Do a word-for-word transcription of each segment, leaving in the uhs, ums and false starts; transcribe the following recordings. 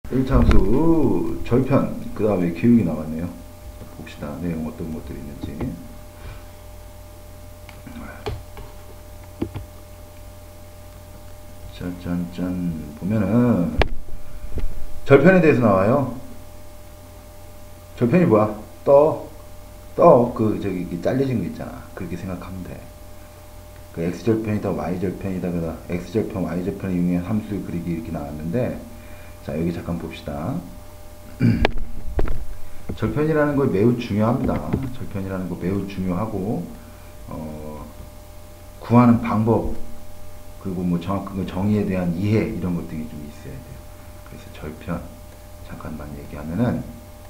일 차함수 절편, 그 다음에 교육이 나왔네요. 봅시다. 내용 어떤 것들이 있는지. 짠짠짠 보면은 절편에 대해서 나와요. 절편이 뭐야? 떠, 떠, 그 저기 이렇게 잘려진 거 있잖아. 그렇게 생각하면 돼. 그 x절편이다, y절편이다, 그다 x절편, y절편을 이용해 함수 그리기 이렇게 나왔는데, 자 여기 잠깐 봅시다. 절편이라는 거 매우 중요합니다. 절편이라는 거 매우 중요하고, 어, 구하는 방법, 그리고 뭐 정확한 그 정의에 대한 이해, 이런 것들이 좀 있어야 돼요. 그래서 절편 잠깐만 얘기하면은,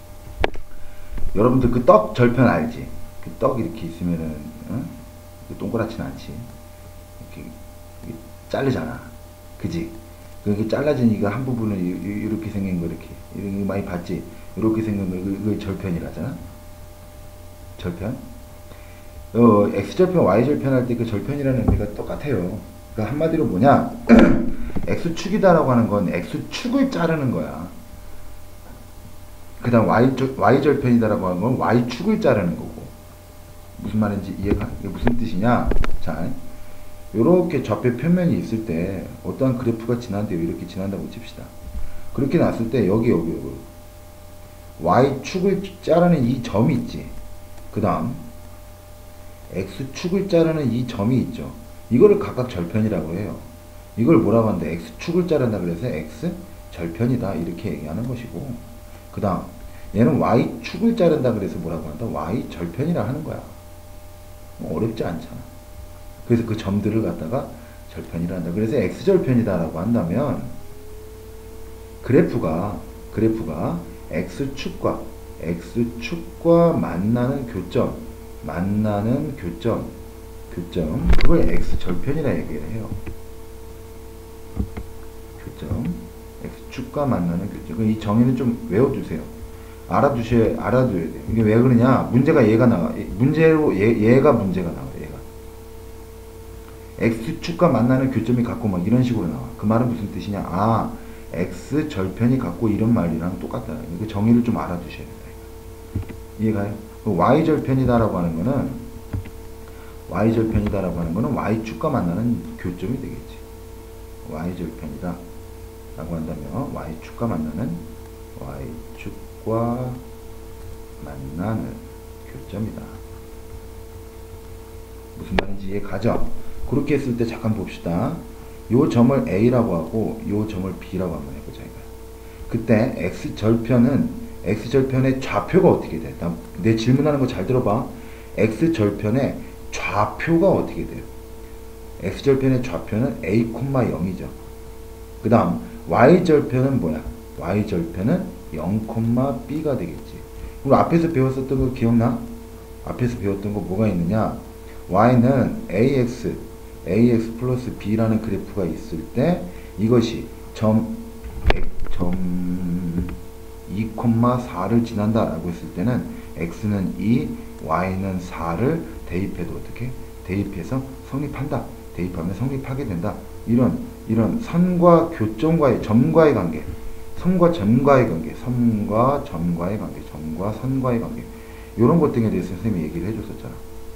여러분들 그 떡 절편 알지? 그 떡 이렇게 있으면은 어? 동그랗진 않지. 이렇게, 이렇게 자르잖아. 그지? 그렇게 잘라진 이거 한 부분을 이렇게 생긴 거, 이렇게 이렇게 많이 봤지? 이렇게 생긴 거, 이걸 절편이라잖아. 절편. 어, x절편, y절편 할 때 그 절편이라는 의미가 똑같아요. 그러니까 한마디로 뭐냐? x축이다라고 하는 건 x축을 자르는 거야. 그 다음 y절편이다라고 하는 건 y축을 자르는 거고. 무슨 말인지 이해가? 이게 무슨 뜻이냐? 자, 요렇게 좌표 평면이 있을 때 어떠한 그래프가 지난대요. 이렇게 지난다고 칩시다. 그렇게 났을 때 여기 여기 여기 y축을 자르는 이 점이 있지. 그 다음 x축을 자르는 이 점이 있죠. 이거를 각각 절편이라고 해요. 이걸 뭐라고 하는데, x축을 자른다 그래서 x절편이다 이렇게 얘기하는 것이고, 그 다음 얘는 y축을 자른다 그래서 뭐라고 한다? y절편이라 하는 거야. 뭐 어렵지 않잖아. 그래서 그 점들을 갖다가 절편이라 한다. 그래서 x절편이다 라고 한다면, 그래프가 그래프가 x축과 x축과 만나는 교점, 만나는 교점 교점 그걸 x절편이라 얘기를 해요. 교점, x축과 만나는 교점. 이 정의는 좀 외워두세요. 알아두셔야, 알아둬야 돼요. 이게 왜 그러냐? 문제가 얘가 나와. 문제로 얘, 얘가 문제가 나와. 얘가 x축과 만나는 교점이 같고 막 이런 식으로 나와. 그 말은 무슨 뜻이냐? 아, x절편이 같고 이런 말이랑 똑같다. 이거 정의를 좀 알아두셔야 된다. 이해가요? y절편이다라고 하는 거는 y절편이다라고 하는 거는 y축과 만나는 교점이 되겠지. y절편이다 라고 한다면 y축과 만나는 y축과 만나는 교점이다. 무슨 말인지 이해가죠? 그렇게 했을 때 잠깐 봅시다. 요 점을 A라고 하고 요 점을 B라고 한번 해보자. 이거. 그때 x절편은 x절편의 좌표가 어떻게 돼? 내 질문하는 거 잘 들어봐. x절편의 좌표가 어떻게 돼요? x절편의 좌표는 a, 영이죠. 그 다음 y절편은 뭐야? y절편은 영, b가 되겠지. 우리 앞에서 배웠었던 거 기억나? 앞에서 배웠던 거 뭐가 있느냐? y는 ax, ax 플러스 b라는 그래프가 있을 때 이것이 점, 점 이, 사를 지난다 라고 했을 때는 x는 이, y는 사를 대입해도 어떻게? 대입해서 성립한다. 대입하면 성립하게 된다. 이런 이런 선과 교점과의, 점과의 관계, 선과 점과의 관계, 선과 점과의 관계, 점과 선과의 관계, 이런 것 등에 대해서 선생님이 얘기를 해줬었잖아.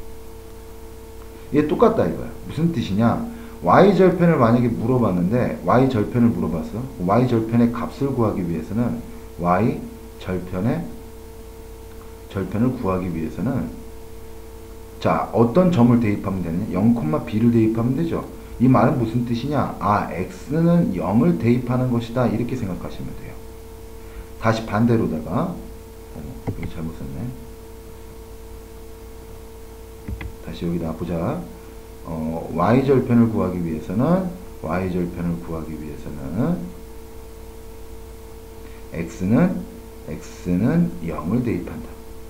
이게 똑같다 이거야. 무슨 뜻이냐? y절편을 만약에 물어봤는데, y절편을 물어봤어. y절편의 값을 구하기 위해서는, y절편의 절편을 구하기 위해서는, 자, 어떤 점을 대입하면 되느냐? 영, b를 대입하면 되죠. 이 말은 무슨 뜻이냐? 아, x는 영을 대입하는 것이다. 이렇게 생각하시면 돼요. 다시 반대로다가, 어, 여기 잘못 썼네. 다시 여기다 보자. 어, y절편을 구하기 위해서는, y절편을 구하기 위해서는, x는, x는 영을 대입한다.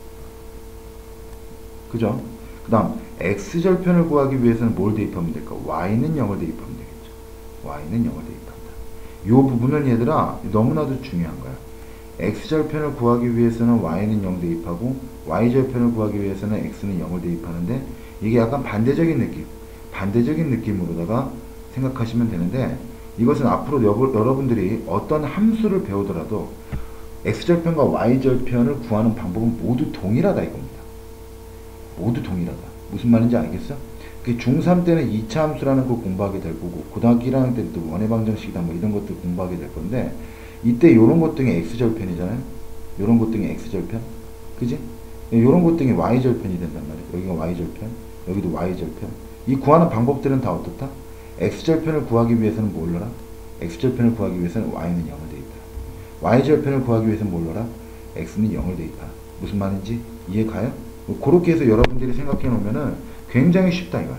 그죠? 그 다음 x절편을 구하기 위해서는 뭘 대입하면 될까? y는 영을 대입하면 되겠죠. y는 영을 대입한다. 이 부분은 얘들아 너무나도 중요한 거야. x절편을 구하기 위해서는 y는 영 대입하고 y절편을 구하기 위해서는 x는 영을 대입하는데, 이게 약간 반대적인 느낌, 반대적인 느낌으로다가 생각하시면 되는데, 이것은 앞으로 여, 여러분들이 어떤 함수를 배우더라도 x절편과 y절편을 구하는 방법은 모두 동일하다 이겁니다. 모두 동일하다. 무슨 말인지 알겠어? 중삼 때는 이 차 함수라는 걸 공부하게 될 거고 고등학교 일 학년 때는 또 원의 방정식이다 뭐 이런 것들 공부하게 될 건데 이때 이런 것 등이 x절편이잖아요. 이런 것 등이 x절편. 그지? 이런 것 등이 y절편이 된단 말이에요. 여기가 y절편, 여기도 y절편. 이 구하는 방법들은 다 어떻다? x절편을 구하기 위해서는 뭘 넣어라? x절편을 구하기 위해서는 y는 영을 대입하라. y절편을 구하기 위해서는 뭘 넣어라? x는 영을 대입하라. 무슨 말인지 이해 가요? 그렇게 해서 여러분들이 생각해 놓으면은 굉장히 쉽다 이거야.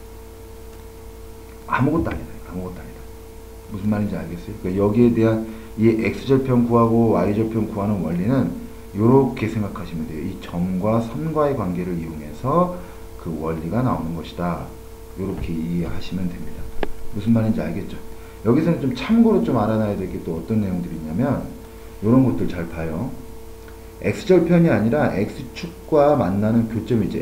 아무것도 아니다. 아무것도 아니다. 무슨 말인지 알겠어요? 그러니까 여기에 대한 이 x절편 구하고 y절편 구하는 원리는 이렇게 생각하시면 돼요. 이 점과 선과의 관계를 이용해서 그 원리가 나오는 것이다. 이렇게 이해하시면 됩니다. 무슨 말인지 알겠죠? 여기서는 좀 참고로 좀 알아놔야 될 게 또 어떤 내용들이 있냐면 이런 것들 잘 봐요. x절편이 아니라 x축과 만나는 교점이지.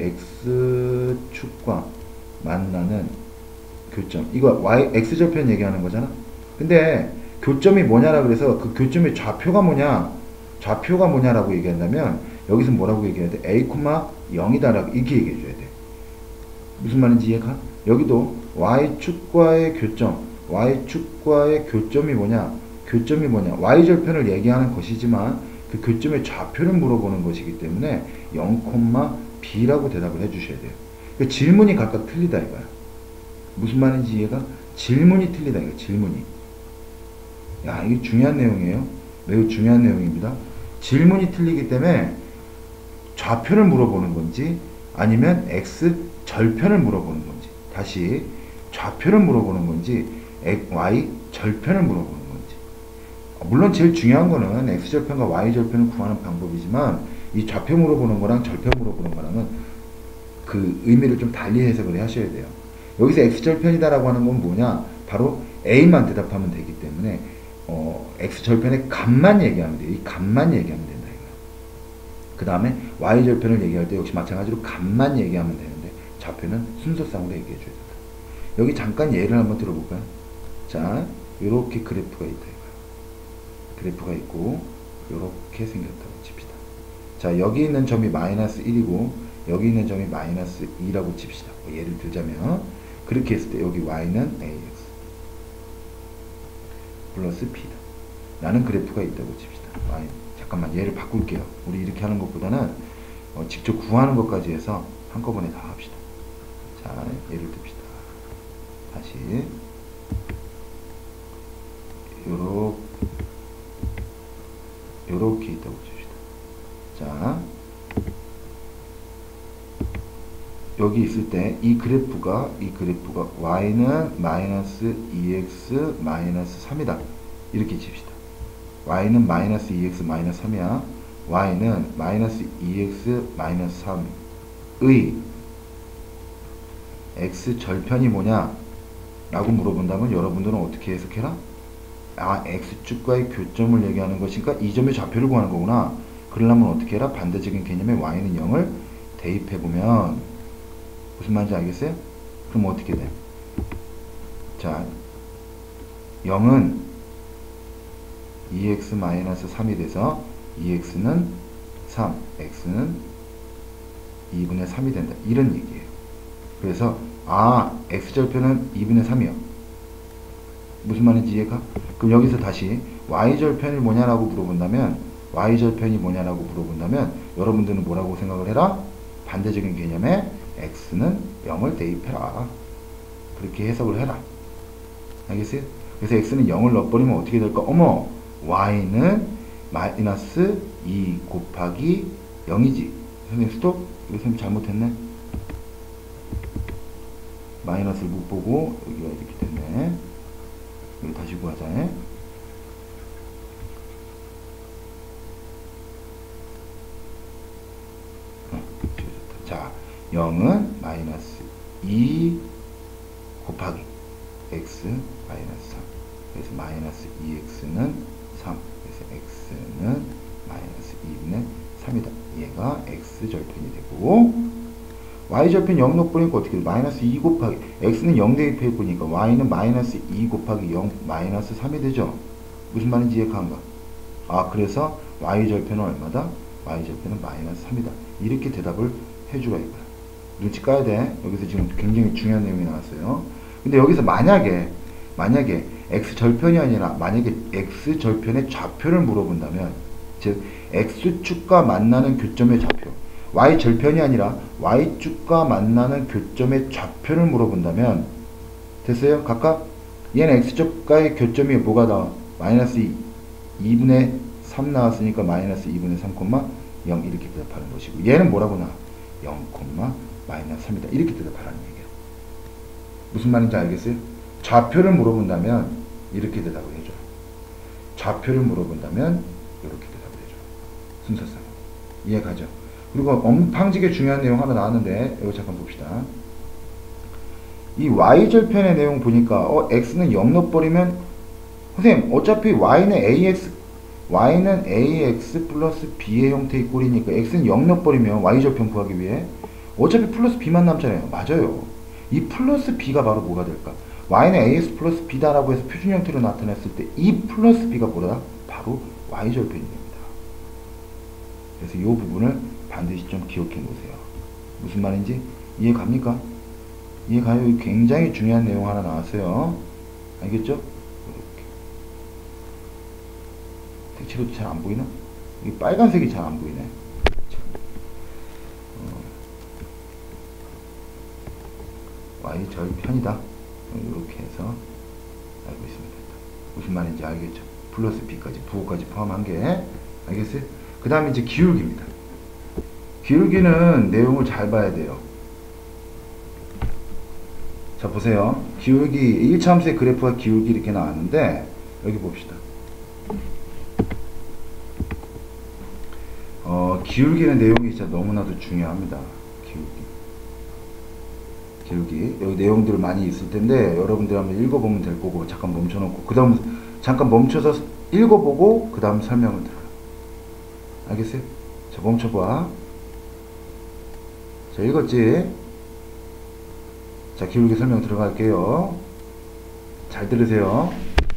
x축과 만나는 교점. 이거 y, x절편 얘기하는 거잖아. 근데 교점이 뭐냐라 그래서 그 교점의 좌표가 뭐냐, 좌표가 뭐냐라고 얘기한다면 여기서 뭐라고 얘기해야 돼? a, 영이다라고 이렇게 얘기해 줘야 돼. 무슨 말인지 이해가? 여기도 y축과의 교점, y축과의 교점이 뭐냐, 교점이 뭐냐, y절편을 얘기하는 것이지만 그 교점의 좌표를 물어보는 것이기 때문에 영, b라고 대답을 해주셔야 돼요. 그 질문이 각각 틀리다 이거야. 무슨 말인지 이해가? 질문이 틀리다 이거. 질문이. 야, 이게 중요한 내용이에요. 매우 중요한 내용입니다. 질문이 틀리기 때문에 좌표를 물어보는 건지 아니면 x 절편을 물어보는 건지, 다시 좌표를 물어보는 건지 y 절편을 물어보는 건지. 물론 제일 중요한 거는 x절편과 y절편을 구하는 방법이지만 이 좌표 물어보는 거랑 절편 물어보는 거랑은 그 의미를 좀 달리 해석을 하셔야 돼요. 여기서 x절편이다라고 하는 건 뭐냐? 바로 a만 대답하면 되기 때문에 어, x절편의 값만 얘기하면 돼요. 이 값만 얘기하면 된다 이거야. 그 다음에 y절편을 얘기할 때 역시 마찬가지로 값만 얘기하면 되는데 좌표는 순서상으로 얘기해 줘야 된다. 여기 잠깐 예를 한번 들어볼까요? 자, 이렇게 그래프가 있다. 그래프가 있고 이렇게 생겼다고 칩시다. 자, 여기 있는 점이 마이너스 일이고 여기 있는 점이 마이너스 이라고 칩시다. 뭐 예를 들자면 그렇게 했을 때 여기 y는 ax 플러스 b다. 라는 그래프가 있다고 칩시다. y. 잠깐만 얘를 바꿀게요. 우리 이렇게 하는 것보다는 어, 직접 구하는 것까지 해서 한꺼번에 다 합시다. 자, 예를 듭시다. 다시 요렇게 요렇게 있다고 칩시다. 자, 여기 있을 때 이 그래프가 이 그래프가 y는 마이너스 이엑스 마이너스 삼이다. 이렇게 칩시다. y는 마이너스 이엑스 마이너스 삼이야. y는 마이너스 이엑스 마이너스 삼의 x 절편이 뭐냐 라고 물어본다면 여러분들은 어떻게 해석해라? 아, x축과의 교점을 얘기하는 것이니까 이 점의 좌표를 구하는 거구나. 그러려면 어떻게 해라? 반대적인 개념에 y는 영을 대입해보면 무슨 말인지 알겠어요? 그럼 어떻게 돼? 자, 영은 이엑스 마이너스 삼이 돼서 이엑스는 삼, x는 이분의 삼이 된다. 이런 얘기예요. 그래서 아, x절편은 이분의 삼이요. 무슨 말인지 이해가? 그럼 여기서 다시 y절편이 뭐냐라고 물어본다면 y절편이 뭐냐라고 물어본다면 여러분들은 뭐라고 생각을 해라? 반대적인 개념에 x는 영을 대입해라. 그렇게 해석을 해라. 알겠어요? 그래서 x는 영을 넣어버리면 어떻게 될까? 어머! y는 마이너스 이 곱하기 영이지. 선생님 스톱? 이거 선생님 잘못했네. 마이너스를 못 보고 여기가 이렇게 됐네. 이거 다시 구하자. 어, 자, 영은 마이너스 이 곱하기 x 마이너스 삼. 그래서 마이너스 이 엑스는 삼. 그래서 x는 마이너스 이분의 삼이다. 얘가 x절편이 되고 y절편 영 넣어버리니까 어떻게 돼? 마이너스 이 곱하기 x는 영 대입해 보니까 y는 마이너스 이 곱하기 영 마이너스 삼이 되죠. 무슨 말인지 이해가는가? 아, 그래서 y절편은 얼마다? y절편은 마이너스 삼이다. 이렇게 대답을 해주라 이거야. 눈치 까야 돼. 여기서 지금 굉장히 중요한 내용이 나왔어요. 근데 여기서 만약에 만약에 x절편이 아니라 만약에 x절편의 좌표를 물어본다면, 즉 x축과 만나는 교점의 좌표, y절편이 아니라 y축과 만나는 교점의 좌표를 물어본다면, 됐어요? 각각 얘는 x축과의 교점이 뭐가 나와? 마이너스 이분의 삼 나왔으니까 마이너스 이분의 삼, 영 이렇게 대답하는 것이고, 얘는 뭐라고 나와? 영, 마이너스 삼이다. 이렇게 대답하라는 얘기야. 무슨 말인지 알겠어요? 좌표를 물어본다면 이렇게 대답을 해줘. 좌표를 물어본다면 이렇게 대답을 해줘. 순서상. 이해가죠? 그리고 엄청나게 중요한 내용 하나 나왔는데 이거 잠깐 봅시다. 이 y절편의 내용 보니까 어 x는 영 넣어버리면, 선생님 어차피 y는 ax y는 ax 플러스 b의 형태의 꼴이니까 x는 영 넣어버리면 y절편 구하기 위해 어차피 플러스 b만 남잖아요. 맞아요. 이 플러스 b가 바로 뭐가 될까? y는 ax 플러스 b다라고 해서 표준 형태로 나타냈을 때 이 플러스 b가 뭐다? 바로 y절편이 됩니다. 그래서 이 부분을 반드시 좀 기억해 놓으세요. 무슨 말인지 이해 갑니까? 이해 가요? 굉장히 중요한 내용 하나 나왔어요. 알겠죠? 이렇게. 색채로도 잘 안 보이나? 이 빨간색이 잘 안 보이네. y절편이다. 이렇게 해서 알고 있습니다. 무슨 말인지 알겠죠? 플러스 b까지, 부호까지 포함한 게. 알겠어요? 그 다음에 이제 기울기입니다. 기울기는 내용을 잘 봐야 돼요. 자, 보세요. 기울기, 일 차 함수의 그래프가 기울기 이렇게 나왔는데, 여기 봅시다. 어, 기울기는 내용이 진짜 너무나도 중요합니다. 기울기. 여기 내용들 많이 있을 텐데 여러분들 한번 읽어보면 될 거고, 잠깐 멈춰놓고 그 다음 잠깐 멈춰서 읽어보고 그 다음 설명을 들어요. 알겠어요? 자, 멈춰봐. 자, 읽었지? 자, 기울기 설명 들어갈게요. 잘 들으세요.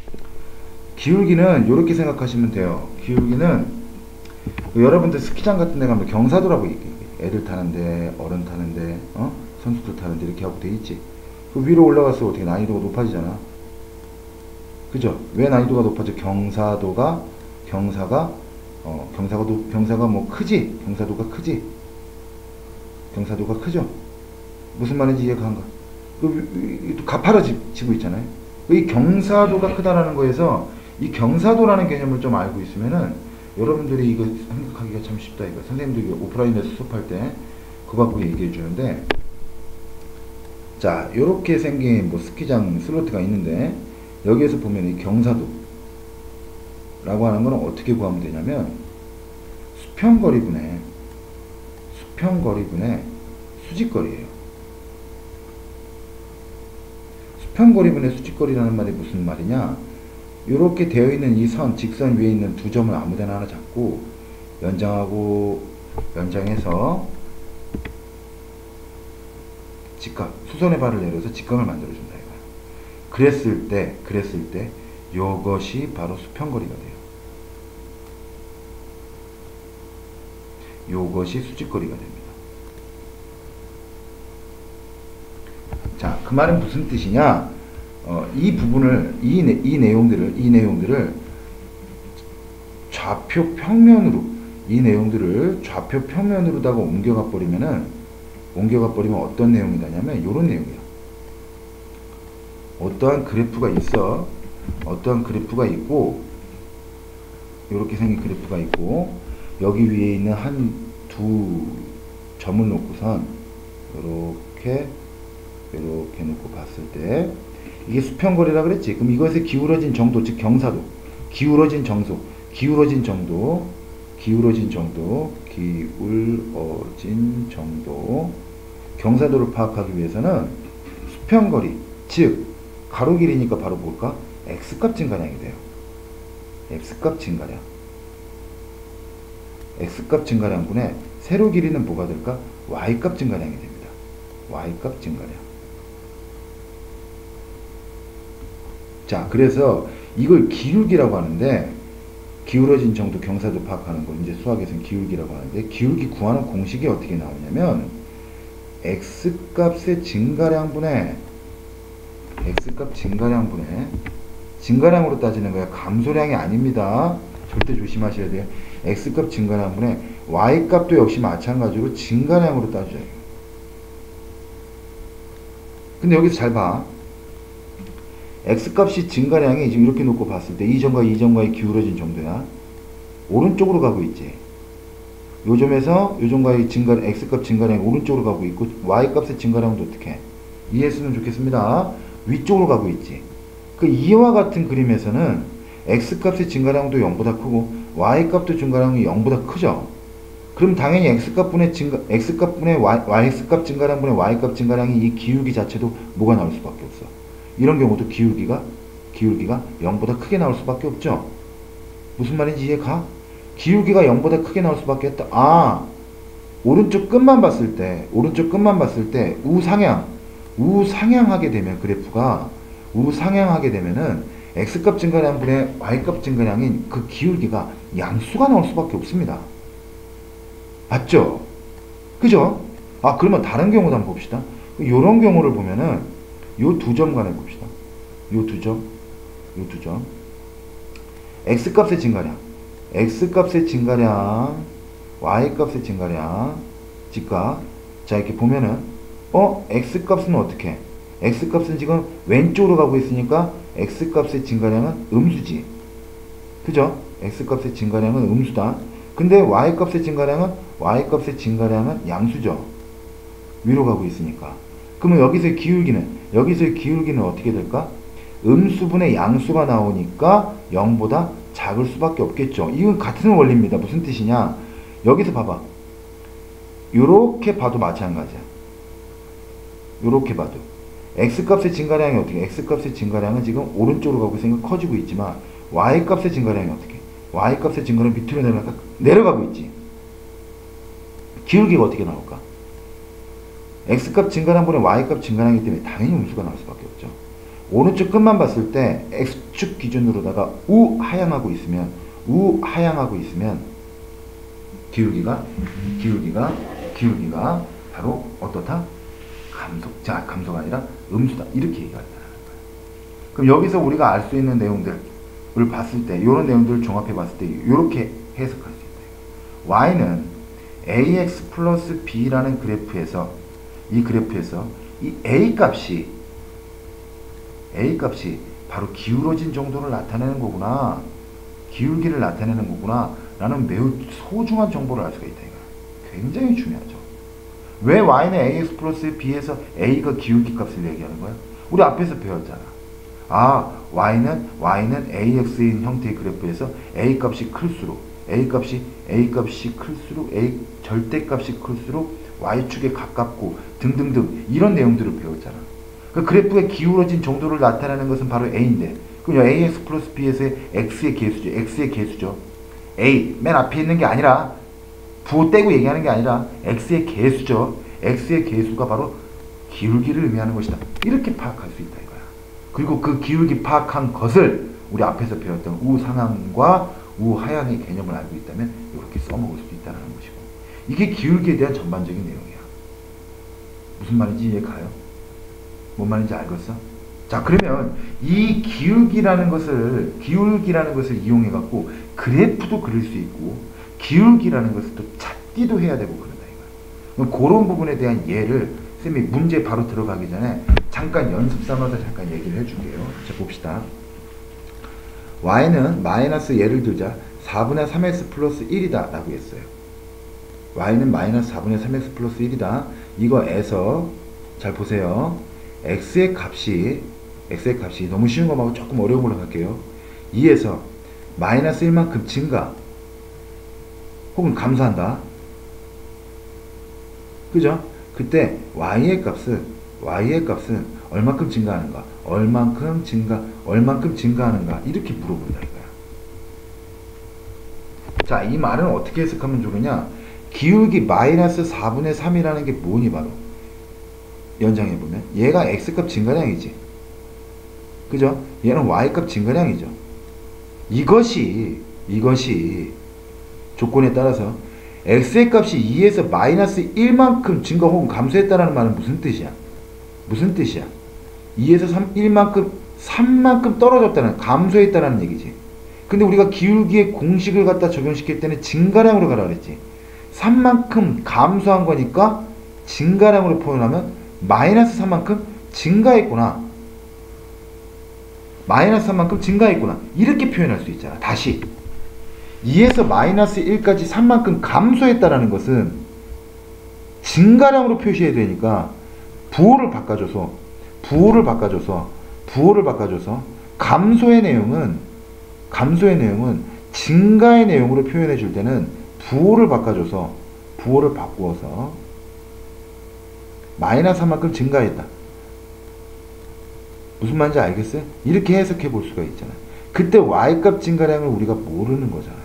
기울기는 이렇게 생각하시면 돼요. 기울기는 여러분들 스키장 같은 데 가면 경사도라고 얘기해. 애들 타는데, 어른 타는데, 어? 선수들 타는데 이렇게 하고 돼 있지. 그 위로 올라갈수록 어떻게 난이도가 높아지잖아. 그죠? 왜 난이도가 높아져? 경사도가 경사가 어 경사가 높 경사가 뭐 크지? 경사도가 크지? 경사도가 크죠? 무슨 말인지 이해가 안 가? 그 가파라지고 있잖아요. 이 경사도가 크다라는 거에서 이 경사도라는 개념을 좀 알고 있으면은 여러분들이 이거 생각하기가 참 쉽다. 이거 선생님들이 오프라인에서 수업할 때 그거 갖고 얘기해 주는데, 자, 요렇게 생긴 뭐 스키장 슬로트가 있는데 여기에서 보면 이 경사도 라고 하는 거는 어떻게 구하면 되냐면 수평거리분의 수평거리분의 수직거리예요. 수평거리분의 수직거리라는 말이 무슨 말이냐? 요렇게 되어 있는 이 선, 직선 위에 있는 두 점을 아무데나 하나 잡고 연장하고 연장해서 직각, 수선의 발을 내려서 직각을 만들어준다 이거야. 그랬을 때, 그랬을 때 요것이 바로 수평거리가 돼요. 요것이 수직거리가 됩니다. 자, 그 말은 무슨 뜻이냐? 어, 이 부분을, 이, 이 내용들을, 이 내용들을 좌표 평면으로, 이 내용들을 좌표 평면으로다가 옮겨가 버리면은 옮겨가 버리면 어떤 내용이 나냐면 요런 내용이야. 어떠한 그래프가 있어. 어떠한 그래프가 있고, 요렇게 생긴 그래프가 있고, 여기 위에 있는 한 두 점을 놓고선 요렇게 요렇게 놓고 봤을 때 이게 수평거리라 그랬지. 그럼 이것의 기울어진 정도, 즉 경사도, 기울어진 정도, 기울어진 정도, 기울어진 정도, 기울어진 정도, 경사도를 파악하기 위해서는 수평거리, 즉 가로 길이니까 바로 뭘까? x값 증가량이 돼요. x값 증가량. x값 증가량분의 세로 길이는 뭐가 될까? y값 증가량이 됩니다. y값 증가량. 자, 그래서 이걸 기울기라고 하는데, 기울어진 정도 경사도 파악하는 거 이제 수학에서는 기울기라고 하는데, 기울기 구하는 공식이 어떻게 나오냐면 x값의 증가량분의 x값 증가량분의 증가량으로 따지는 거야. 감소량이 아닙니다. 절대 조심하셔야 돼요. x값 증가량분의 y값도 역시 마찬가지로 증가량으로 따져요. 근데 여기서 잘 봐. x값이 증가량이 지금 이렇게 놓고 봤을 때 이점과 이점과의 기울어진 정도야. 오른쪽으로 가고 있지. 요 점에서 요 점과의 증가, x값 증가량이 오른쪽으로 가고 있고 y값의 증가량도 어떻게 이해했으면 좋겠습니다. 위쪽으로 가고 있지. 그 이와 같은 그림에서는 x값의 증가량도 영보다 크고 y값도 증가량이 영보다 크죠. 그럼 당연히 x값분의 증가, x값분의 y, yx값 증가량분의 y값 증가량이 이 기울기 자체도 뭐가 나올 수밖에 없어. 이런 경우도 기울기가 기울기가 영보다 크게 나올 수밖에 없죠. 무슨 말인지 이해가? 기울기가 영보다 크게 나올 수밖에 없다. 아, 오른쪽 끝만 봤을 때 오른쪽 끝만 봤을 때 우상향 우상향하게 되면 그래프가 우상향하게 되면은 x값 증가량분의 y값 증가량인 그 기울기가 양수가 나올 수밖에 없습니다. 맞죠? 그죠? 아, 그러면 다른 경우도 한번 봅시다. 요런 경우를 보면은 요 두 점 간에 봅시다. 요 두 점, 요 두 점. x값의 증가량, x값의 증가량, y값의 증가량, 즉각. 자, 이렇게 보면은, 어? x값은 어떻게? x값은 지금 왼쪽으로 가고 있으니까 x값의 증가량은 음수지. 그죠? x값의 증가량은 음수다. 근데 y값의 증가량은, y값의 증가량은 양수죠. 위로 가고 있으니까. 그러면 여기서의 기울기는, 여기서의 기울기는 어떻게 될까? 음수분의 양수가 나오니까 영보다 작을 수밖에 없겠죠. 이건 같은 원리입니다. 무슨 뜻이냐? 여기서 봐봐. 요렇게 봐도 마찬가지야. 요렇게 봐도. x값의 증가량이 어떻게? x값의 증가량은 지금 오른쪽으로 가고 있으니까 커지고 있지만 y값의 증가량이 어떻게? y값의 증가량이 밑으로 내려가, 내려가고 있지. 기울기가 어떻게 나올까? x값 증가량분의 y값 증가량이기 때문에 당연히 음수가 나올 수밖에 없죠. 오른쪽 끝만 봤을 때 x축 기준으로다가 우하향하고 있으면 우하향하고 있으면 기울기가 기울기가 기울기가 바로 어떻다? 감소. 자, 감소가 아니라 음수다. 이렇게 얘기가 된다는 거예요. 그럼 여기서 우리가 알 수 있는 내용들을 봤을 때 이런 내용들을 종합해 봤을 때 이렇게 해석할 수 있다. y는 ax 플러스 b라는 그래프에서 이 그래프에서 이 a 값이 a 값이 바로 기울어진 정도를 나타내는 거구나. 기울기를 나타내는 거구나. 라는 매우 소중한 정보를 알 수가 있다. 이거 굉장히 중요하죠. 왜 y는 ax 플러스 b에서 a가 기울기 값을 얘기하는 거야? 우리 앞에서 배웠잖아. 아, y는 y는 ax인 형태의 그래프에서 a 값이 클수록 a 값이 a 값이 클수록 a 절대값이 클수록 y축에 가깝고 등등등 이런 내용들을 배웠잖아. 그 그래프의 기울어진 정도를 나타내는 것은 바로 a인데, 그럼 ax 플러스 b에서의 x의 개수죠. x의 개수죠. a 맨 앞에 있는 게 아니라 부호 떼고 얘기하는 게 아니라 x의 개수죠. x의 개수가 바로 기울기를 의미하는 것이다. 이렇게 파악할 수 있다 이거야. 그리고 그 기울기 파악한 것을 우리 앞에서 배웠던 우상향과 우하향의 개념을 알고 있다면 이렇게 써먹을 수도 있다는 것이고, 이게 기울기에 대한 전반적인 내용이야. 무슨 말인지 이해 가요? 뭔 말인지 알겠어? 자, 그러면 이 기울기라는 것을 기울기라는 것을 이용해 갖고 그래프도 그릴 수 있고 기울기라는 것을 또 찾기도 해야 되고 그런다 이거야. 그런 부분에 대한 예를 쌤이 문제 바로 들어가기 전에 잠깐 연습 삼아서 잠깐 얘기를 해줄게요. 자, 봅시다. y는 마이너스 예를 들자 사분의 삼 엑스 플러스 일이다 라고 했어요. y는 마이너스 사분의 삼 엑스 플러스 일이다. 이거에서 잘 보세요. x의 값이 x의 값이 너무 쉬운 거 말고 조금 어려운 걸로 갈게요. 이에서 마이너스 일만큼 증가 혹은 감소한다. 그죠? 그때 y의 값은 y의 값은 얼만큼 증가하는가? 얼만큼 증가, 얼만큼 증가하는가? 이렇게 물어본다 이거야. 자, 이 말은 어떻게 해석하면 좋으냐? 기울기 마이너스 사분의 삼이라는 게 뭐니 바로? 연장해보면 얘가 x값 증가량이지. 그죠? 얘는 y값 증가량이죠. 이것이 이것이 조건에 따라서 x의 값이 이에서 마이너스 일만큼 증가 혹은 감소했다는 말은 무슨 뜻이야? 무슨 뜻이야? 이에서 삼, 일만큼 삼만큼 떨어졌다는, 감소했다는 얘기지. 근데 우리가 기울기의 공식을 갖다 적용시킬 때는 증가량으로 가라 그랬지. 삼만큼 감소한 거니까 증가량으로 표현하면 마이너스 삼만큼 증가했구나. 마이너스 삼만큼 증가했구나. 이렇게 표현할 수 있잖아. 다시 이에서 마이너스 일까지 삼만큼 감소했다라는 것은 증가량으로 표시해야 되니까 부호를 바꿔줘서 부호를 바꿔줘서 부호를 바꿔줘서 감소의 내용은 감소의 내용은 증가의 내용으로 표현해 줄 때는 부호를 바꿔줘서 부호를 바꾸어서 마이너스 삼만큼 증가했다. 무슨 말인지 알겠어요? 이렇게 해석해 볼 수가 있잖아요. 그때 y값 증가량을 우리가 모르는 거잖아요.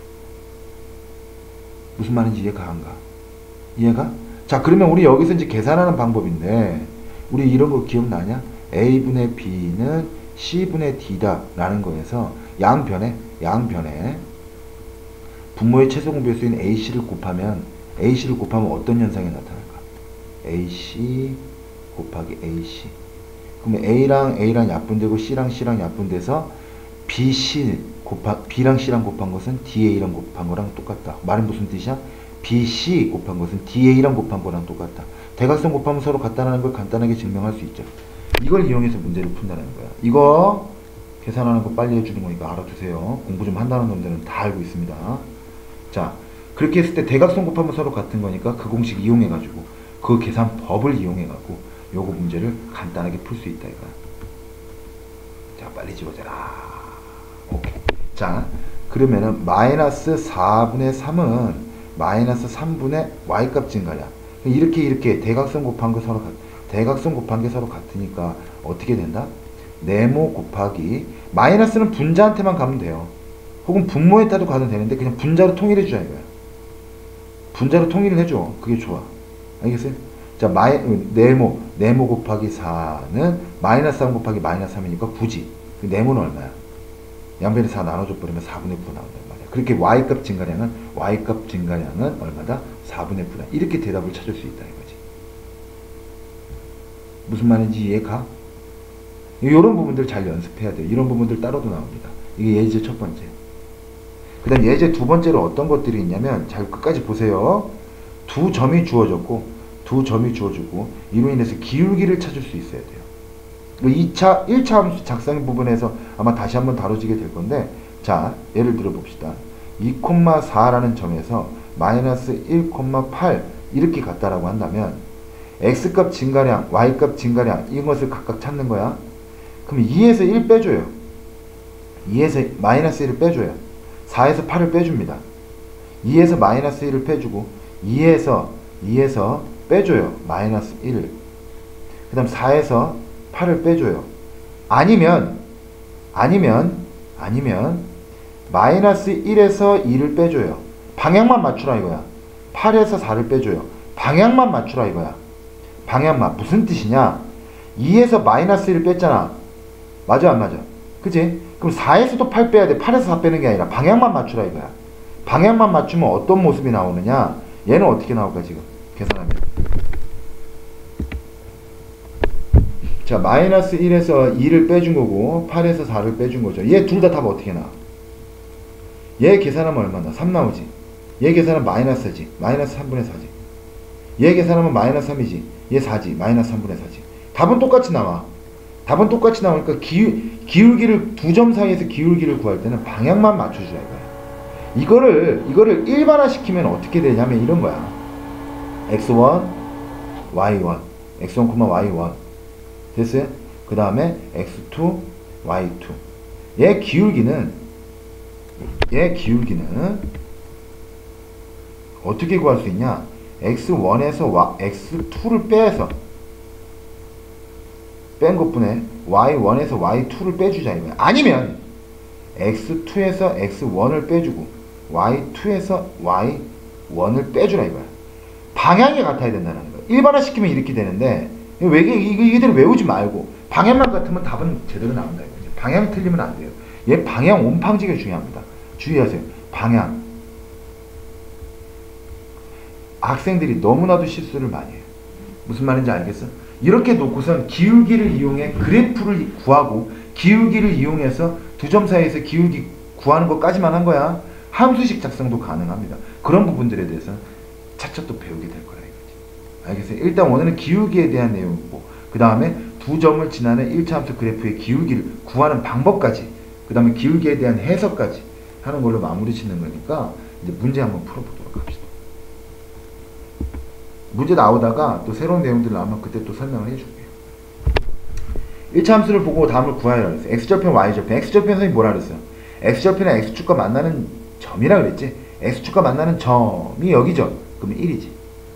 무슨 말인지 이해가 안 가? 이해가? 자, 그러면 우리 여기서 이제 계산하는 방법인데 우리 이런 거 기억나냐? a분의 b는 c분의 d다 라는 거에서 양변에 양변에 분모의 최소 공배수인 ac를 곱하면 ac를 곱하면 어떤 현상이 나타날까? ac 곱하기 ac. 그러면 a랑 a랑 약분되고 c랑 c랑 약분돼서 bc 곱하, b랑 c랑 곱한 것은 da랑 곱한 거랑 똑같다. 말은 무슨 뜻이야? bc 곱한 것은 da랑 곱한 거랑 똑같다. 대각선 곱하면 서로 같다는 걸 간단하게 증명할 수 있죠. 이걸 이용해서 문제를 푼다는 거야. 이거 계산하는 거 빨리 해주는 거니까 알아두세요. 공부 좀 한다는 놈들은 다 알고 있습니다. 자, 그렇게 했을 때 대각선 곱하면 서로 같은 거니까 그 공식 이용해가지고 그 계산법을 이용해가지고 요거 문제를 간단하게 풀 수 있다 이거야. 자, 빨리 집어줘라. 오케이. 자, 그러면은 마이너스 사분의 삼은 마이너스 삼분의 y값 증가량. 이렇게 이렇게 대각선 곱한 거 서로 같, 대각선 곱한 게 서로 같으니까 어떻게 된다? 네모 곱하기 마이너스는 분자한테만 가면 돼요. 혹은 분모에 따도 가도 되는데 그냥 분자로 통일해 주자 이거야. 분자로 통일을 해줘. 그게 좋아. 알겠어요? 자, 마이, 네모 네모 곱하기 사는 마이너스 삼 곱하기 마이너스 삼이니까 구지. 네모는 얼마야? 양변에 사 나눠줘 버리면 사분의 구 나온단 말이야. 그렇게 y값 증가량은 y값 증가량은 얼마다? 사분의 구다. 이렇게 대답을 찾을 수 있다 이거지. 무슨 말인지 이해가? 이런 부분들 잘 연습해야 돼요. 이런 부분들 따로도 나옵니다. 이게 예제 첫 번째. 그 다음 예제 두 번째로 어떤 것들이 있냐면 잘 끝까지 보세요. 두 점이 주어졌고 두 점이 주어지고 이로 인해서 기울기를 찾을 수 있어야 돼요. 이 차, 일 차 함수 작성 부분에서 아마 다시 한번 다뤄지게 될 건데, 자, 예를 들어 봅시다. 이, 사라는 점에서 마이너스 일, 팔 이렇게 같다라고 한다면 x값 증가량, y값 증가량 이것을 각각 찾는 거야. 그럼 이에서 일 빼줘요. 이에서 마이너스 일을 빼줘요. 사에서 팔을 빼줍니다. 이에서 마이너스 일을 빼주고 이에서 이에서 빼줘요. 마이너스 일을. 그 다음 사에서 팔을 빼줘요. 아니면 아니면 아니면 마이너스 일에서 이를 빼줘요. 방향만 맞추라 이거야. 팔에서 사를 빼줘요. 방향만 맞추라 이거야. 방향만. 무슨 뜻이냐? 이에서 마이너스 일을 뺐잖아. 맞아 안 맞아? 그치? 그럼 사에서도 팔 빼야 돼. 팔에서 사 빼는 게 아니라 방향만 맞추라 이거야. 방향만 맞추면 어떤 모습이 나오느냐? 얘는 어떻게 나올까 지금? 계산하면. 자, 마이너스 일에서 이를 빼준 거고 팔에서 사를 빼준 거죠. 얘 둘 다 답 어떻게 나와? 얘 계산하면 얼마나? 삼 나오지. 얘 계산하면 마이너스지. 마이너스 삼분의 사지. 얘 계산하면 마이너스 삼이지. 얘 사지. 마이너스 삼분의 사지. 답은 똑같이 나와. 답은 똑같이 나오니까 기, 기울기를 두 점 사이에서 기울기를 구할 때는 방향만 맞춰줘야 돼. 이거를 이거를 일반화 시키면 어떻게 되냐면 이런 거야. 엑스 원, 와이 원, 엑스 원, 와이 원 됐어요? 그 다음에 엑스 투, 와이 투. 얘 기울기는 얘 기울기는 어떻게 구할 수 있냐? 엑스 원에서 와, 엑스 투를 빼서 뺀 것뿐에 와이 원에서 와이 투를 빼주자 이거야. 아니면 엑스 투에서 엑스 원을 빼주고 와이 투에서 와이 원을 빼주라 이거야. 방향이 같아야 된다는 거야. 일반화 시키면 이렇게 되는데 외계 이들을 외우지 말고 방향만 같으면 답은 제대로 나온다. 방향이 틀리면 안 돼요. 얘 방향 온팡지가 중요합니다. 주의하세요. 방향. 학생들이 너무나도 실수를 많이 해요. 무슨 말인지 알겠어? 이렇게 놓고선 기울기를 이용해 그래프를 구하고 기울기를 이용해서 두 점 사이에서 기울기 구하는 것까지만 한 거야. 함수식 작성도 가능합니다. 그런 부분들에 대해서 차차 또 배우게 될 거라 이거지. 알겠어요? 일단 오늘은 기울기에 대한 내용이고 그 다음에 두 점을 지나는 일 차 함수 그래프의 기울기를 구하는 방법까지 그 다음에 기울기에 대한 해석까지 하는 걸로 마무리 짓는 거니까 이제 문제 한번 풀어보도록 합시다. 문제 나오다가 또 새로운 내용들 나오면 그때 또 설명을 해줄게요. 일 차 함수를 보고 다음을 구하라 그랬어요. x절편, y절편. x절편 선생님이 뭐라 그랬어요? x절편은 x축과 만나는 점이라 그랬지. x축과 만나는 점이 여기죠. 그러면 일이지.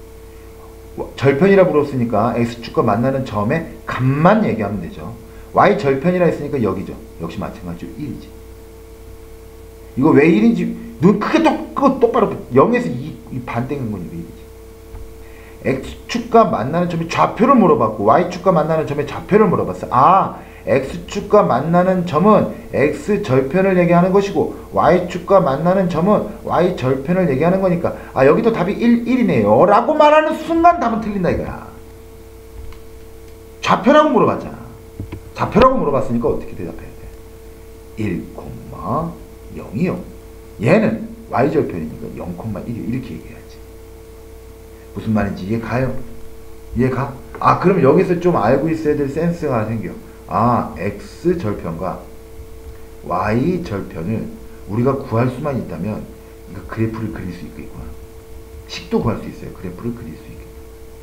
절편이라 불렀으니까 x축과 만나는 점의 값만 얘기하면 되죠. y절편이라 했으니까 여기죠. 역시 마찬가지로 일이지. 이거 왜 일인지 눈 크게 똑, 똑바로 영에서 이, 이 반땡인 거니까 일이지. x축과 만나는 점의 좌표를 물어봤고 y축과 만나는 점의 좌표를 물어봤어. 아, x축과 만나는 점은 x절편을 얘기하는 것이고 y축과 만나는 점은 y절편을 얘기하는 거니까 아, 여기도 답이 일, 일이네요 라고 말하는 순간 답은 틀린다 이거야. 좌표라고 물어봤잖아. 좌표라고 물어봤으니까 어떻게 대답해야 돼? 일, 영이요. 얘는 y절편이니까 영, 일이요. 이렇게 얘기해야지. 무슨 말인지 이해가요? 이해가? 아, 그럼 여기서 좀 알고 있어야 될 센스가 하나 생겨. 아, x절편과 y절편을 우리가 구할 수만 있다면 이거 그래프를 그릴 수 있겠구나. 식도 구할 수 있어요. 그래프를 그릴 수 있겠다.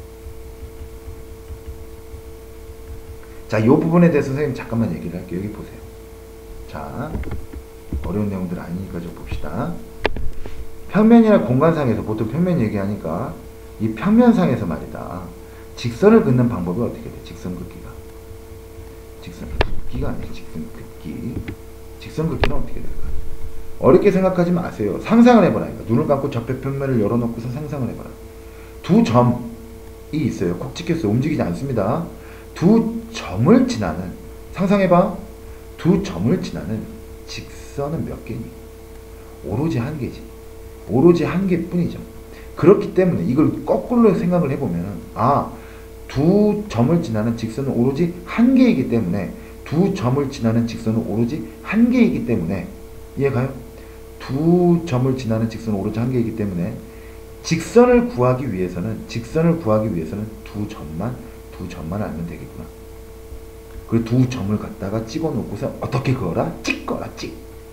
자, 이 부분에 대해서 선생님 잠깐만 얘기를 할게요. 여기 보세요. 자, 어려운 내용들 아니니까 좀 봅시다. 평면이나 공간상에서 보통 평면 얘기하니까 이 평면상에서 말이다. 직선을 긋는 방법이 어떻게 돼? 직선 긋기가. 직선 긋기가 아니라 직선 긋기. 직선 긋기는 어떻게 될까? 어렵게 생각하지 마세요. 상상을 해봐라. 눈을 감고 접해 평면을 열어놓고서 상상을 해봐라. 두 점이 있어요. 콕 찍혔어요. 움직이지 않습니다. 두 점을 지나는, 상상해봐. 두 점을 지나는 직선은 몇 개니? 오로지 한 개지. 오로지 한 개뿐이죠. 그렇기 때문에 이걸 거꾸로 생각을 해보면 아, 두 점을 지나는 직선은 오로지 한 개이기 때문에 두 점을 지나는 직선은 오로지 한 개이기 때문에 이해가요? 두 점을 지나는 직선은 오로지 한 개이기 때문에 직선을 구하기 위해서는 직선을 구하기 위해서는 두 점만 두 점만 알면 되겠구나. 그 두 점을 갖다가 찍어 놓고서 어떻게 그어라? 찍거라 찍.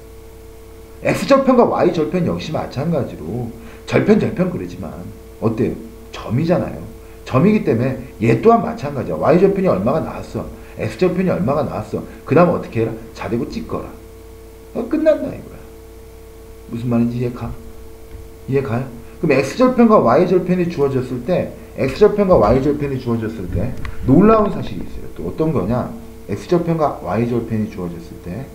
x절편과 y절편 역시 마찬가지로 절편 절편 그러지만 어때요? 점이잖아요. 점이기 때문에 얘 또한 마찬가지야. y절편이 얼마가 나왔어. x절편이 얼마가 나왔어. 그 다음 어떻게 해라? 자대고 찍거라. 어, 끝난다 이거야. 무슨 말인지 이해가? 이해가요? 그럼 x절편과 y절편이 주어졌을 때 x절편과 y절편이 주어졌을 때 놀라운 사실이 있어요. 또 어떤 거냐? x절편과 y절편이 주어졌을 때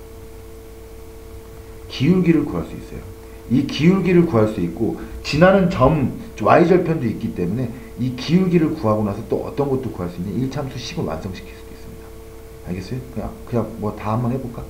기울기를 구할 수 있어요. 이 기울기를 구할 수 있고 지나는 점 y절편도 있기 때문에 이 기울기를 구하고 나서 또 어떤 것도 구할 수 있는 일 차 함수 식을 완성시킬 수도 있습니다. 알겠어요? 그냥 그냥 뭐 다 한번 해볼까?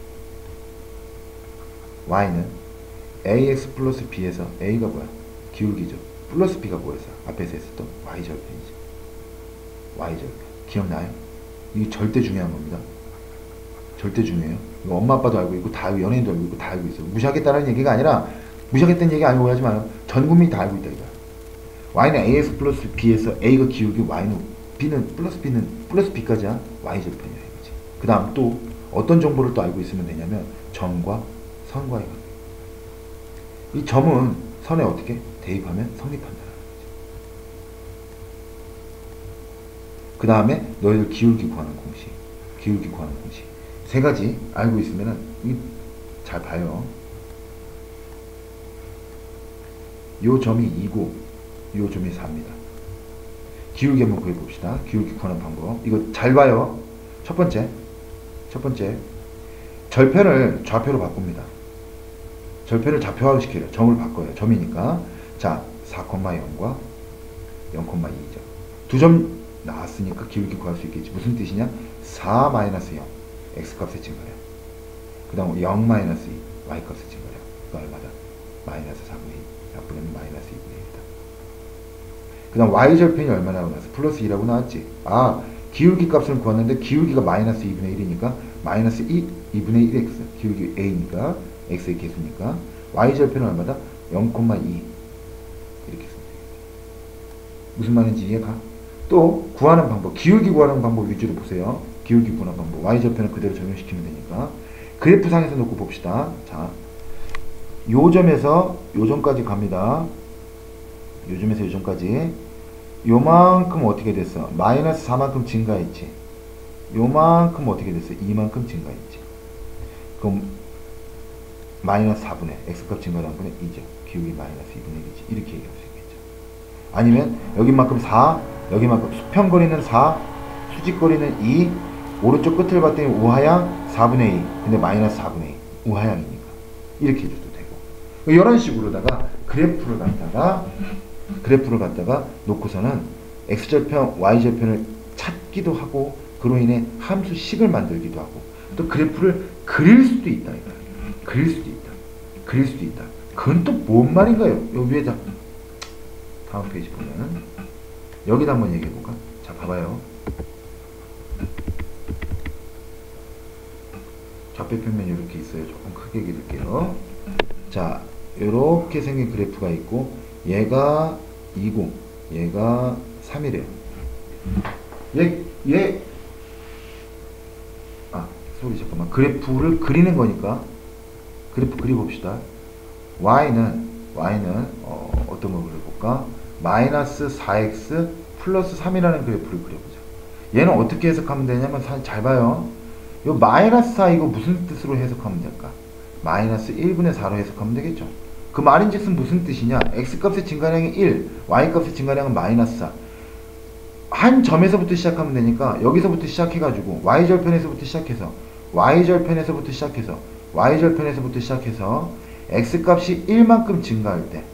y는 ax 플러스 b에서 a가 뭐야? 기울기죠. 플러스 b가 뭐였어? 앞에서 했었던 y절편이죠. y절편. 기억나요? 이게 절대 중요한 겁니다. 절대 중요해요. 이거 엄마 아빠도 알고 있고 다 알고 연예인도 알고 있고 다 알고 있어. 무시하겠다는 얘기가 아니라 무시하겠다는 얘기 아니고 하지 마요. 전 국민이 다 알고 있다 이거야. y는 ax 플러스 b에서 a가 기울기 y는 b는 플러스 b는 플러스 b까지야 y절편이야 이거지. 그 다음 또 어떤 정보를 또 알고 있으면 되냐면 점과 선과의 관계. 이 점은 선에 어떻게 대입하면 성립한다는 거지. 그 다음에 너희들 기울기 구하는 공식, 기울기 구하는 공식 세 가지 알고 있으면은 잘 봐요. 요 점이 이고 요 점이 사입니다. 기울기 한번 구해봅시다. 기울기 구하는 방법. 이거 잘 봐요. 첫 번째, 첫 번째 절편을 좌표로 바꿉니다. 절편을 좌표화로 시켜요. 점을 바꿔요. 점이니까 자 사, 영과 영, 이죠. 두 점 나왔으니까 기울기 구할 수 있겠지. 무슨 뜻이냐? 사 마이너스 영 x값의 증가량. 그 다음 영 마이너스 이 y값의 증가량. 그 얼마다? 마이너스 사분의 이. 약분하면 마이너스 이분의 일이다. 그 다음 y절편이 얼마나 나왔어? 플러스 이라고 나왔지. 아, 기울기 값을 구했는데 기울기가 마이너스 이분의 일이니까 마이너스 이, 이분의 일 x. 기울기 a니까 x의 개수니까 y절편은 얼마다? 영, 이. 이렇게 쓰면 되겠죠. 무슨 말인지 이해가? 또 구하는 방법, 기울기 구하는 방법 위주로 보세요. 기울기 구하는 방법, y절편을 그대로 적용시키면 되니까 그래프상에서 놓고 봅시다. 자, 요 점에서 요 점까지 갑니다. 요 점에서 요 점까지 요만큼 어떻게 됐어? 마이너스 사만큼 증가했지. 요만큼 어떻게 됐어? 이만큼 증가했지. 그럼 마이너스 사분의 x값 증가한 분의 이죠. 기울기 마이너스 이분의 일이지. 이렇게 얘기할 수 있겠죠. 아니면 여기만큼 사, 여기만큼 수평거리는 사, 수직거리는 이, 오른쪽 끝을 봤더니 우하향 사분의 이, 근데 마이너스 사분의 이, 우하향이니까 이렇게 해줘도 되고, 이런 식으로다가 그래프를 갖다가 그래프를 갖다가 놓고서는 x절편, y절편을 찾기도 하고, 그로 인해 함수식을 만들기도 하고, 또 그래프를 그릴 수도 있다. 그릴 수도 있다. 그릴 수도 있다. 그건 또 뭔 말인가요? 요 위에다 다음 페이지 보면 여기다 한번 얘기해 볼까? 자, 봐봐요. 좌표평면이 이렇게 있어요. 조금 크게 그릴게요. 자, 이렇게 생긴 그래프가 있고, 얘가 이고 얘가 삼이래요. 얘, 얘, 아, 소리 잠깐만. 그래프를 그리는 거니까 그래프 그려봅시다. y는 y는 어, 어떤 걸 그려볼까? 마이너스 사 엑스 플러스 삼이라는 그래프를 그려보자. 얘는 어떻게 해석하면 되냐면, 잘 봐요. 요 마이너스 사 이거 무슨 뜻으로 해석하면 될까? 마이너스 일분의 사로 해석하면 되겠죠. 그 말인즉슨 무슨 뜻이냐? x값의 증가량이 일, y값의 증가량은 마이너스 사. 한 점에서부터 시작하면 되니까 여기서부터 시작해가지고 y절편에서부터 시작해서 y절편에서부터 시작해서 y절편에서부터 시작해서 x값이 일만큼 증가할 때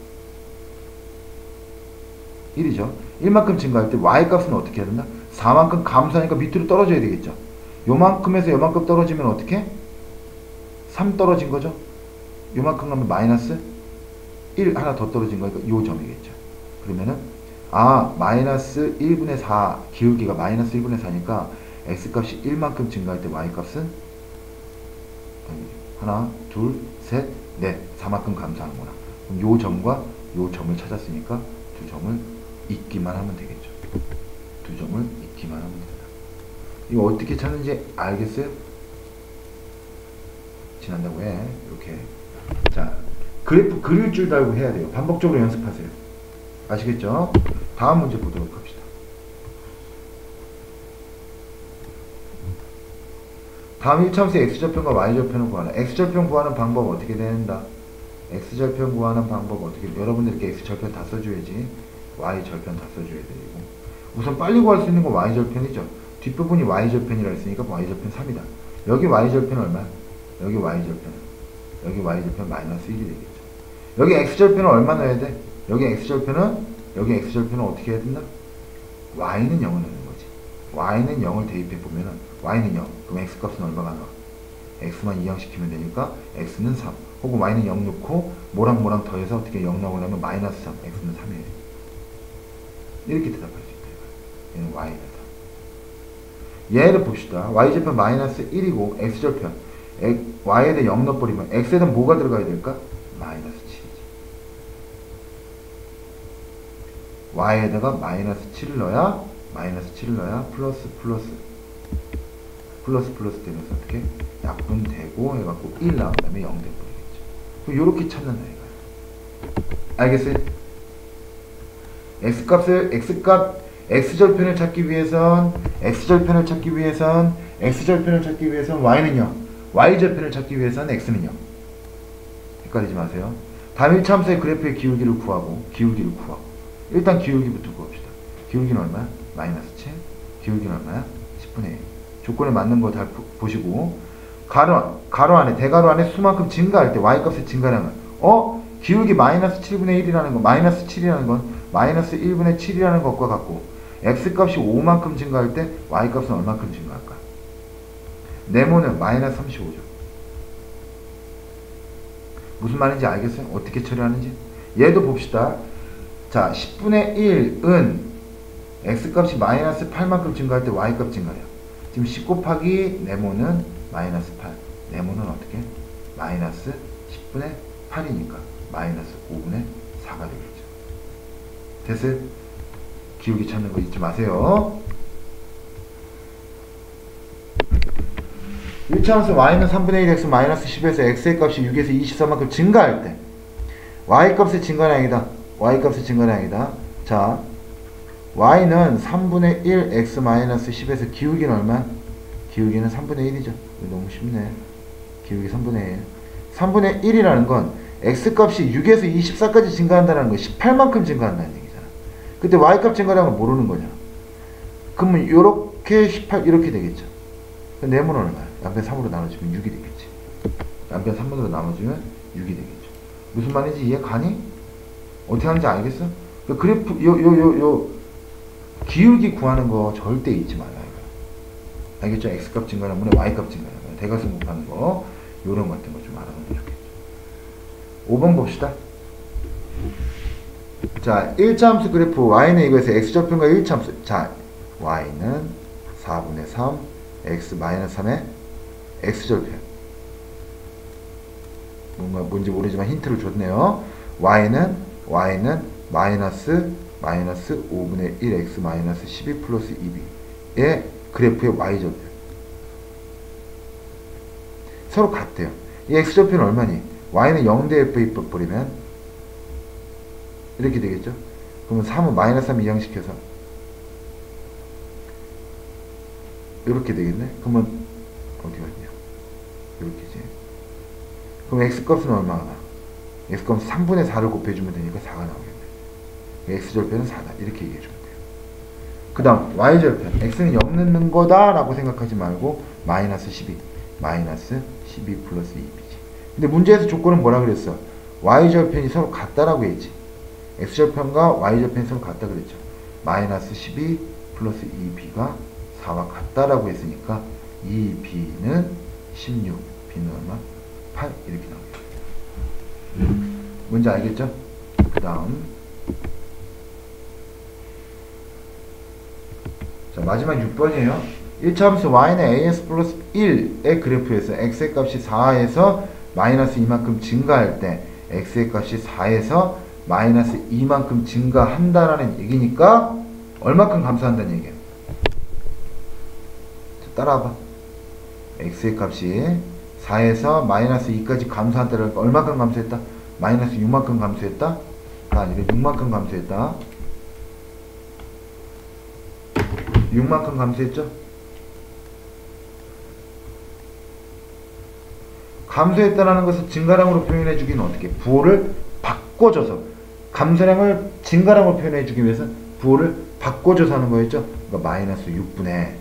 일이죠. 일만큼 증가할 때 y값은 어떻게 해야 된다? 사만큼 감소하니까 밑으로 떨어져야 되겠죠. 요만큼에서 요만큼 떨어지면 어떻게? 삼 떨어진 거죠. 요만큼 가면 마이너스 일 하나 더 떨어진 거니까 요 점이겠죠. 그러면은 아, 마이너스 일분의 사, 기울기가 마이너스 일분의 사니까 x값이 일만큼 증가할 때 y값은 하나, 둘, 셋, 넷, 사만큼 감소하는구나. 그럼 요 점과 요 점을 찾았으니까 두 점을 잊기만 하면 되겠죠. 두 점을 잊기만 하면 된다. 이거 어떻게 찾는지 알겠어요? 지난다고 해. 이렇게. 자, 그래프 그릴 줄 알고 해야 돼요. 반복적으로 연습하세요. 아시겠죠? 다음 문제 보도록 합시다. 다음 일 차함수의 x절편과 y절편을 구하는, x절편 구하는 방법 어떻게 된다? x절편 구하는 방법 어떻게, 여러분들 이렇게 x절편 다 써줘야지 y절편 다 써줘야 되고, 우선 빨리 구할 수 있는 건 y절편이죠. 뒷부분이 y절편이라 했으니까 y절편 삼이다. 여기 y절편 얼마? 여기 y절편, 여기 y절편 마이너스 일이 되겠죠. 여기 x절편은 얼마 넣어야 돼? 여기 x절편은, 여기 x절편은 어떻게 해야 된다? y는 영을 넣는 거지. y는 영을 대입해 보면은 y는 영. 그럼 x값은 얼마가 나와? x만 이항시키면 되니까 x는 삼. 혹은 y는 영 넣고 뭐랑 뭐랑 더해서 어떻게 영 나오려면 마이너스 삼. x는 삼이에요. 이렇게 대답할 수 있다. 얘는 y다. 얘를 봅시다. y절편 마이너스 일이고 x절편 y에 대해 영 넣어버리면 x에는 뭐가 들어가야 될까? 마이너스 칠이지. y에다가 마이너스 칠을 넣어야, 마이너스 칠을 넣어야 플러스 플러스 플러스 플러스 되면서 어떻게 약분되고 해갖고 일 나온 다음에 영 돼버리겠죠. 요렇게 찾는다 이거야. 알겠어요? x값을, x값, x절편을 찾기 위해선, x절편을 찾기 위해선, x절편을 찾기 위해선 y는요, y절편을 찾기 위해선 x는요. 헷갈리지 마세요. 다음 일 차함수의 그래프의 기울기를 구하고, 기울기를 구하고. 일단 기울기부터 구합시다. 기울기는 얼마야? 마이너스 칠. 기울기는 얼마야? 십분의 일. 조건에 맞는 거 다 보시고, 가로, 가로 안에, 대가로 안에 수만큼 증가할 때 y값의 증가량은, 어? 기울기 마이너스 칠분의 일이라는 거, 마이너스 칠이라는 건 마이너스 일분의 칠이라는 것과 같고, x값이 오만큼 증가할 때 y값은 얼마큼 증가할까? 네모는 마이너스 삼십오죠. 무슨 말인지 알겠어요? 어떻게 처리하는지? 얘도 봅시다. 자, 십분의 일은 x값이 마이너스 팔만큼 증가할 때 y값 증가해요. 지금 십 곱하기 네모는 마이너스 팔. 네모는 어떻게? 마이너스 십분의 팔이니까 마이너스 오분의 사가 되겠죠. 됐어요? 기울기 찾는 거 잊지 마세요. 일 차 함수 y는 삼분의 일 x 마이너스 십에서 x의 값이 육에서 이십사만큼 증가할 때 y값의 증가량이다. y값의 증가량이다. 자, y는 삼분의 일 x 마이너스 십에서 기울기는 얼마? 기울기는 삼분의 일이죠. 너무 쉽네. 기울기 삼분의 일. 삼분의 일이라는 건 x값이 육에서 이십사까지 증가한다는 거 십팔만큼 증가한다는 얘기잖아. 그때 y값 증가량을 모르는 거잖아. 그러면 요렇게 십팔 이렇게 되겠죠. 네모는 얼마야? 양변 삼으로 나눠주면 육이 되겠지. 양변 삼분으로 나눠주면 육이 되겠죠. 무슨 말인지 이해 가니? 어떻게 하는지 알겠어? 그 그래프 요 요 요 요 기울기 구하는 거 절대 잊지 말아요. 알겠죠? x값 증가하면 y값 증가하는 거, 대각선 곱하는 거, 요런 같은 거 좀 알아보면 좋겠죠. 오 번 봅시다. 자, 일 차 함수 그래프 y는 이거에서 x절편과 일 차 함수. 자, y는 사분의 삼 x 마이너스 삼의 x절편. 뭔가 뭔지 모르지만 힌트를 줬네요. y는 y는 마이너스 마이너스 오분의 일 x 마이너스 십이 플러스 이 b의 그래프의 y절편. 서로 같대요. 이 x절편은 얼마니? y는 영 대 f 버리면 이렇게 되겠죠? 그러면 삼은 마이너스 삼 이항시켜서 이렇게 되겠네? 그러면 어디 갔냐? 이렇게지. 그럼 x값은 얼마나? x값은 삼분의 사를 곱해주면 되니까 사가 나오겠네. x절편은 사다. 이렇게 얘기해주면 돼요. 그 다음 y절편. x는 영 넣는 거다 라고 생각하지 말고 마이너스 십이. 마이너스 십이 플러스 이 b지. 근데 문제에서 조건은 뭐라 그랬어? y절편이 서로 같다라고 했지. x절편과 y절편이 서로 같다 그랬죠. 마이너스 십이 플러스 이 b가 사와 같다라고 했으니까 이 b는 십육, b는 얼마? 팔 이렇게 나오겠죠. 뭔지 알겠죠? 그 다음 자, 마지막 육 번이에요. 일 차 함수 y는 as 플러스 일의 그래프에서 x의 값이 사에서 마이너스 이만큼 증가할 때 x의 값이 사에서 마이너스 이만큼 증가한다라는 얘기니까 얼마큼 감소한다는 얘기야. 자, 따라와봐. x의 값이 사에서 마이너스 이까지 감소한다는 얼마큼 감소했다? 마이너스 육만큼 감소했다? 아니면 육만큼 감소했다. 육만큼 감소했죠? 감소했다는 것을 증가량으로 표현해 주기는 어떻게? 부호를 바꿔줘서 감소량을 증가량으로 표현해 주기 위해서 부호를 바꿔줘서 하는 거였죠? 그러니까 마이너스 육분의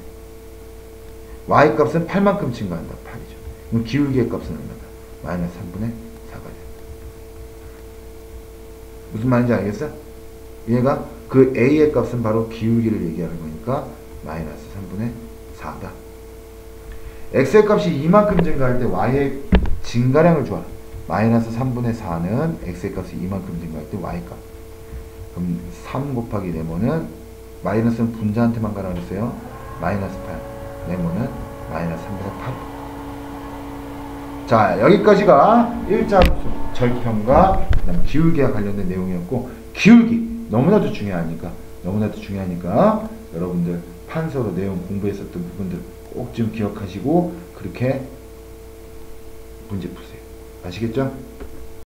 y값은 팔만큼 증가한다. 팔이죠. 그럼 기울기의 값은 얼마다? 마이너스 삼분의 사가 된다. 무슨 말인지 알겠어? 얘가 그 a의 값은 바로 기울기를 얘기하는 거니까 마이너스 삼분의 사다. x의 값이 이만큼 증가할 때 y의 증가량을 주어라. 마이너스 삼분의 사는 x의 값이 이만큼 증가할 때 y값. 그럼 삼 곱하기 네모는 마이너스는 분자한테만 가라 그랬어요. 마이너스 팔. 네모는 마이너스 삼분의 팔. 자, 여기까지가 일 차 함수 절편과 그다음 기울기와 관련된 내용이었고, 기울기 너무나도 중요하니까 너무나도 중요하니까 여러분들 판서로 내용 공부했었던 부분들 꼭 좀 기억하시고 그렇게 문제 푸세요. 아시겠죠?